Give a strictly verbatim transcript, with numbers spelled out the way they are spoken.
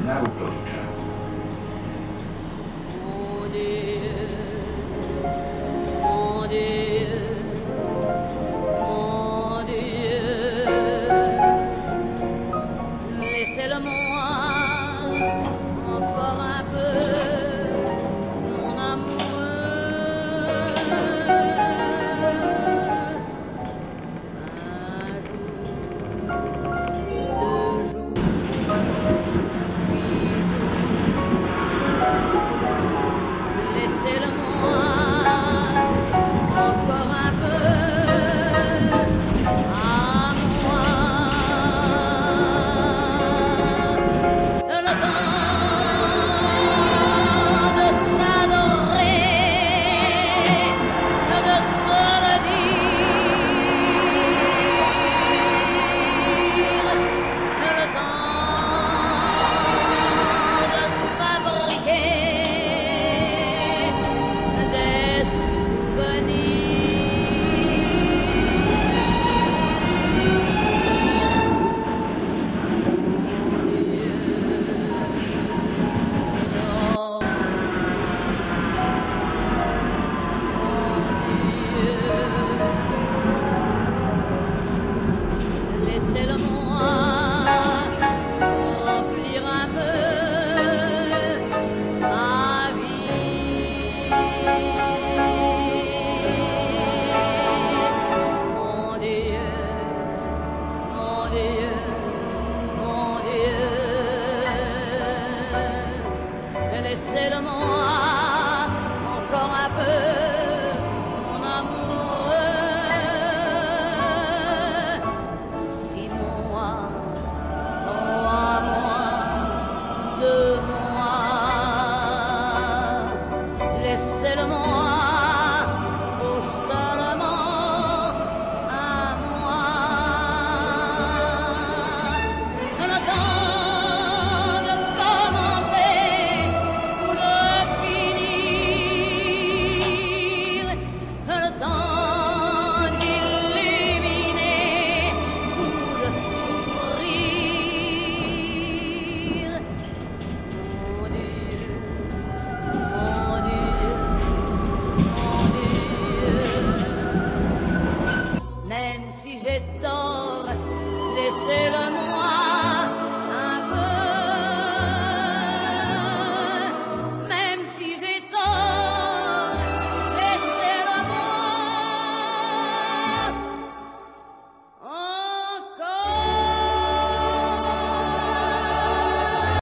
Nautica. Mon Dieu, mon Dieu, mon Dieu, laissez-le-moi encore un peu, mon amoureux. Un jour, deux jours, laissez-le-moi encore un peu à moi. Le temps de s'adorer, de se le dire, le temps de se fabriquer des laissez-le-moi remplir un peu ma vie. Mon Dieu, mon Dieu, mon Dieu, laissez-le-moi